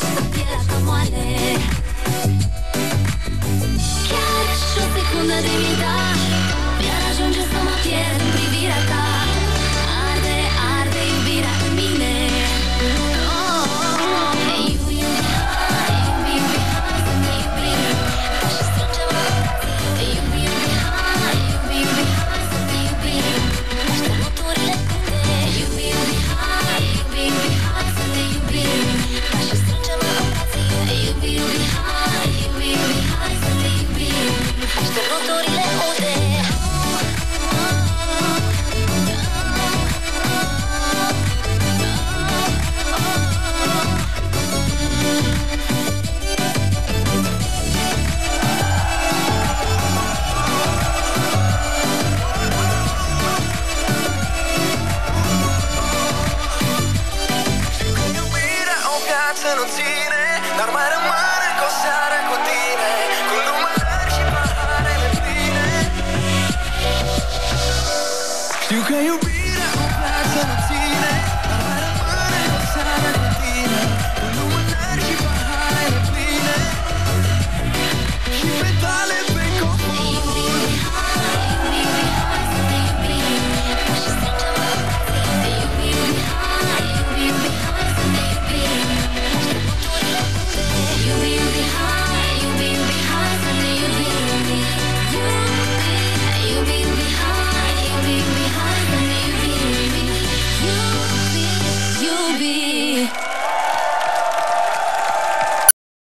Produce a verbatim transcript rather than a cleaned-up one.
și să pielea ta moale. Chiar și o secundă de mintaj mi-ar ajunge să mă pierd în privirea ta. Arde, arde iubirea în mine. Oh, iubi, iubi, hai, iubi, iubi, hai să ne iubim. Și strângem-o în brațe. Iubi, iubi, hai, iubi, iubi, hai să ne iubim. Șterg noturile unde. Iubi, iubi, hai, iubi, iubi, hai să ne iubim. Și strângem-o în brațe. Iubi, iubi, hai, iubi, iubi, hai să ne iubim. Șterg noturile unde. Nu ține, dar mai rămâne cu o seară cu tine, cu lumânări și paharele pline. Știu că iubirea o viață nu ține, dar mai rămâne cu o seară cu tine, cu lumânări și paharele pline. Și petale pe copor. Iubi, iubi, hai, iubi, iubi, hai să ne iubim. Și strângem-o în brațe. Iubi, iubi, hai, iubi, iubi, hai să ne iubim. Iubi, iubi, hai, iubi, iubi, hai să ne iubim. Iubi, iubi, hai, iubi, iubi, hai să ne iubim. Iubi, iubi.